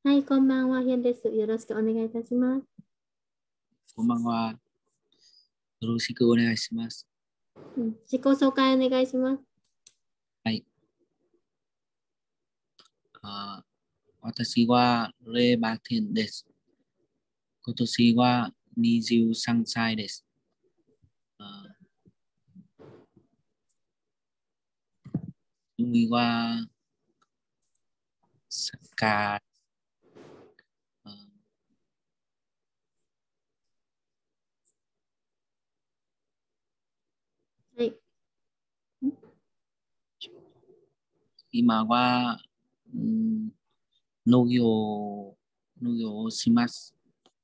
はい、こんばんは、ヒェンです。よろしくお願いいたします。 こんばんは。よろしくお願いします。 自己紹介お願いします。 はい。私はレイバテンです。今年は23歳です。趣味はサッカー、 はい。 今は、農業をします。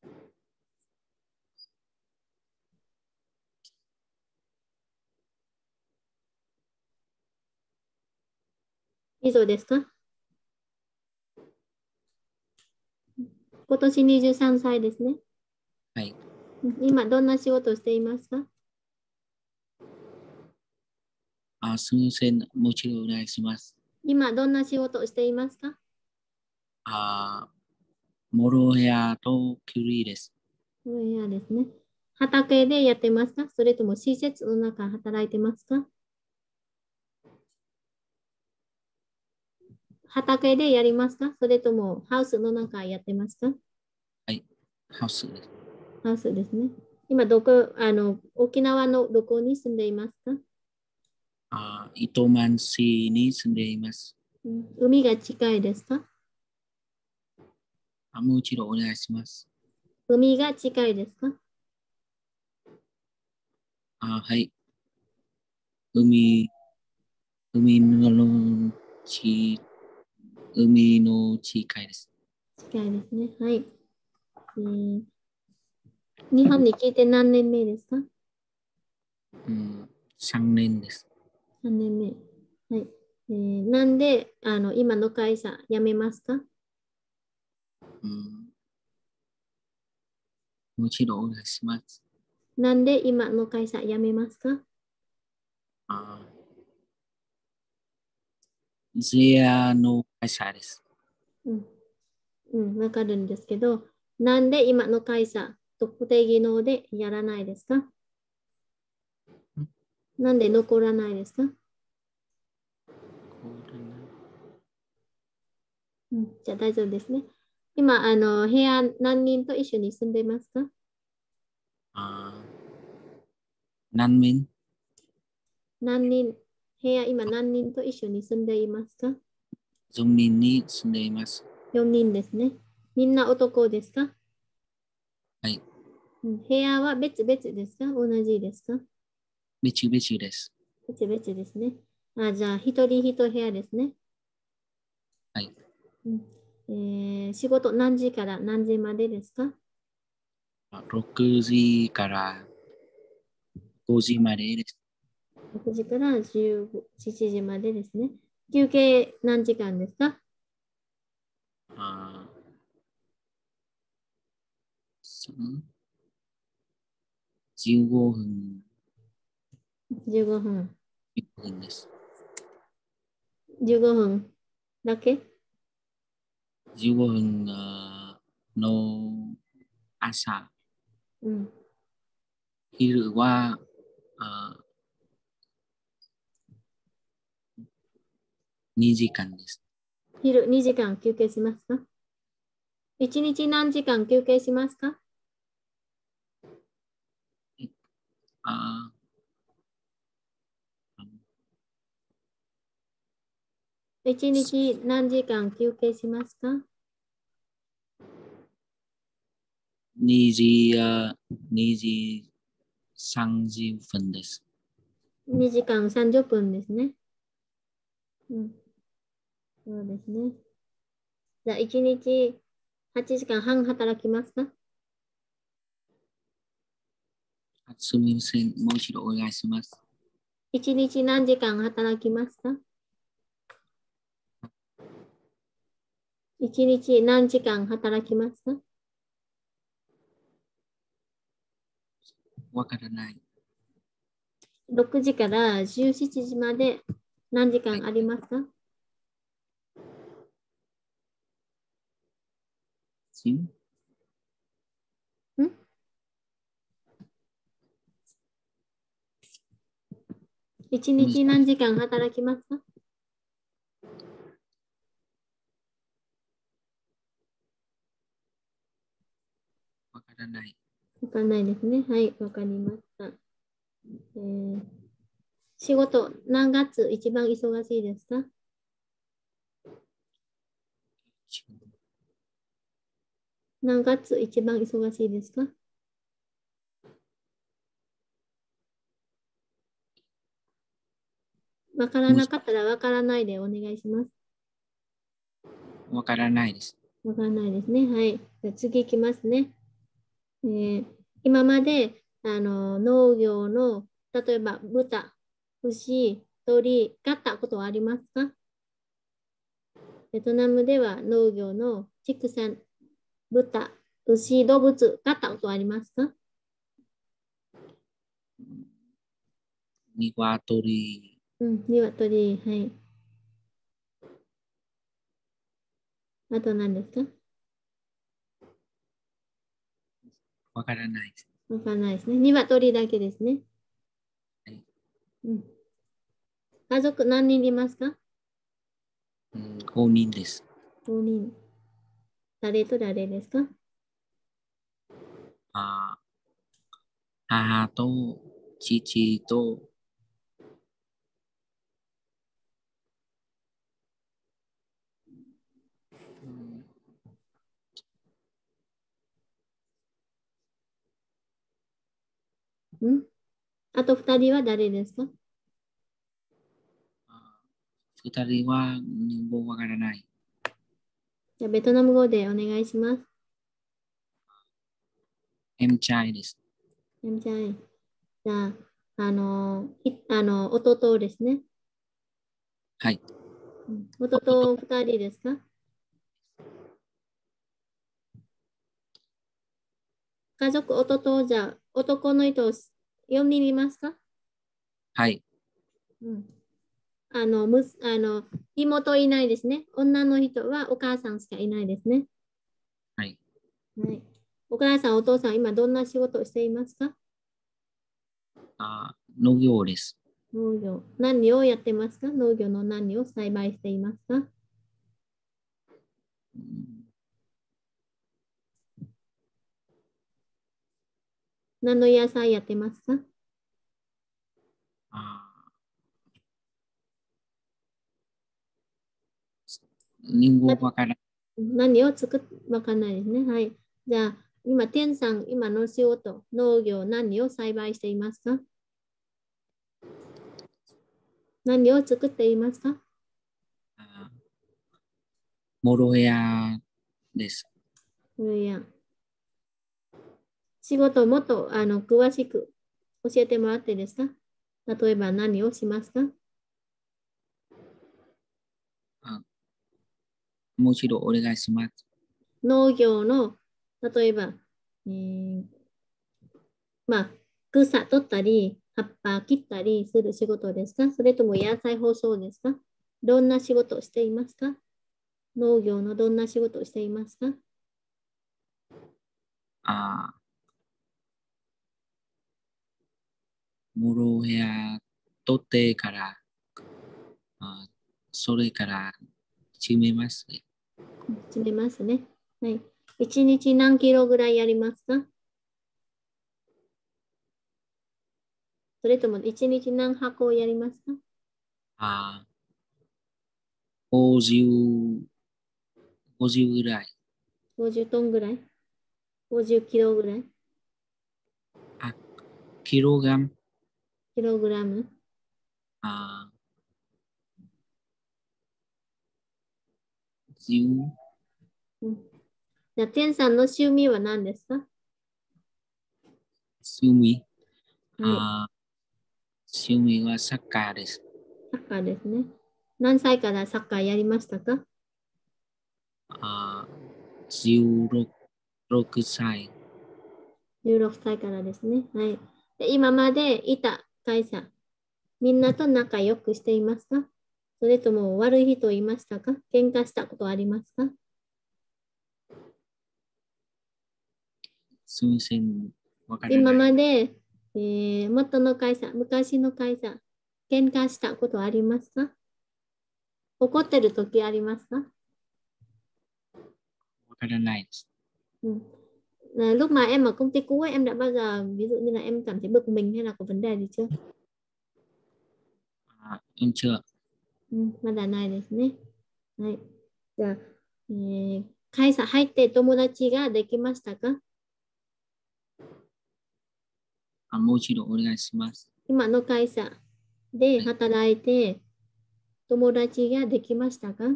以上ですか？今年23歳ですね。 はい。 今、どんな仕事をしていますか？ すみません。もう一度お願いします。 今、どんな仕事をしていますか？ モロヘアとキュウリです。 これはですね。畑でやってますか？それとも施設の中働いてますか？畑でやりますか？それともハウスの中やってますか？ はい。ハウスです。 ハウスですね。今、沖縄のどこに住んでいますか？ 糸満市に住んでいます。 海が近いですか？ もう一度お願いします。 海が近いですか？ はい。海、海のち、海の近いです。 近いですね。はい。日本に来て何年目ですか 3年です。 ？3年目。はい。なんで今の会社辞めますか？ もう一度お願いします。 なんで今の会社辞めますか？ ゼアの会社です。 わかるんですけど、なんで今の会社、特定技能でやらないですか？なんで残らないですか？じゃあ大丈夫ですね。今、部屋何人と一緒に住んでますか？ 何人何人、部屋今何人と一緒に住んでいますか？ ?4 人に住んでいます。 4 人ですね。みんな男ですか？ はい。 部屋は別々ですか？同じですか？ 別々です。 別々ですね。じゃあ、一人一部屋ですね。 はい。 仕事何時から何時までですか 6時から5時までです。 ？6時から17時までですね。休憩何時間ですか 15分、 ？15分。 1分です。 15分だけ 15分の朝、 うん。 昼はあ2時間です。 昼2時間休憩しますか？ 1 日何時間休憩しますか？ あ 1日何時間休憩しますか？ 2時、2時30分です。 2時間30分ですね。そうですね。じゃあ、1日8時間半働きますか？ すみません。もう一度お願いします。 1日何時間働きますか？ 1 日何時間働きますか？ わからない。 6時から17時まで何時はい。 間ありますか？ Chín. 一日何時間働きますか？ わからない。 わかんないですね。はい、わかりました。仕事、何月一番忙しいですか？何月一番忙しいですか？わからなかったらわからないでお願いします。 わからないです。 わからないですね。はい。じゃあ次いきますね。今まで農業の、例えば豚、牛、鳥、飼ったことはありますか？ベトナムでは農業の畜産、豚、牛、動物、飼ったことはありますか？ 鶏。 うん、鶏、はい。あと何ですか？ わからないです。 わからないですね。鶏だけですね。 はい。 うん、家族何人いますか 5人です。 ？5人。誰と誰ですか？ あ母と父と、 あと2人は誰ですか 2人は日本語わからない。 じゃあベトナム語でお願いします。 em traiです。 じゃあ、弟ですね。 はい。 弟2人ですか？家族、弟じゃ、男の人4人いますか？ はい。 うん。妹いないですね。女の人はお母さんしかいないですね。 はい。 はい。お母さん、お父さん、今どんな仕事をしていますか？ 農業です。 農業。何をやってますか？農業の何を栽培していますか？何の野菜やってますか？ 日本語わからない。 何を作っ、わかんないですね。はい。じゃあ、今、天さん、今の仕事、農業、何を栽培していますか？何を作っていますか？ モロヘアです。 これや。仕事をもっと詳しく教えてもらっていいですか？例えば何をしますか？ もう一度お願いします。 農業の、例えば、えーまあ、草取ったり、葉っぱ切ったりする仕事ですか？それとも野菜包装ですか？どんな仕事をしていますか？農業のどんな仕事をしていますか？ モロヘア取ってから、それから締めますね。 詰めますね。はい。1日何キロぐらいやりますか？それとも1日何箱をやりますか？ 50、50ぐらい。 50トンぐらい？ 50 キロぐらい？ キログラム。 キログラム？ 10。 うん、じゃあ、天さんの趣味は何ですか？ 趣味。 はい。 趣味はサッカーです。 サッカーですね。何歳からサッカーやりましたか 16歳。 ？16歳からですね。はい。で今までいた会社、みんなと仲良くしていますか？それとも悪い人いましたか？喧嘩したことありますか？ すみません。わから今ない。 まで、元の会社、昔の会社、喧嘩したことありますか？怒ってる時ありますか? わからないです。 Ừ. Là lúc mà em ở công ty cũ ấy, em đã bao giờ ví dụ như là em cảm thấy bực mình hay là có vấn đề gì chưa? うんちは、 まだないですね。はい。じゃあ、会社入って友達ができましたか？ もう一度お願いします。 今の会社で働いて友達ができましたか？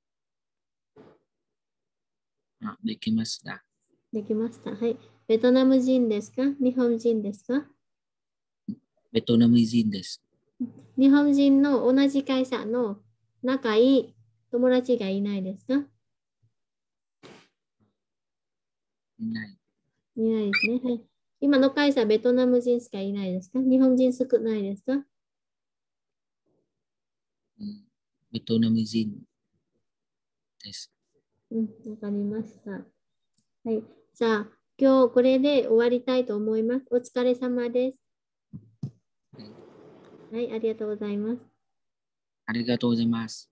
できました。 できました。はい。ベトナム人ですか？日本人ですか？ ベトナム人です。 日本人の同じ会社の仲いい友達がいないですか？ いない。 いないですね。はい。今の会社、ベトナム人しかいないですか？日本人少ないですか？ ベトナム人です。 わかりました。はい。じゃあ、今日これで終わりたいと思います。お疲れ様です。はい、ありがとうございます。 ありがとうございます。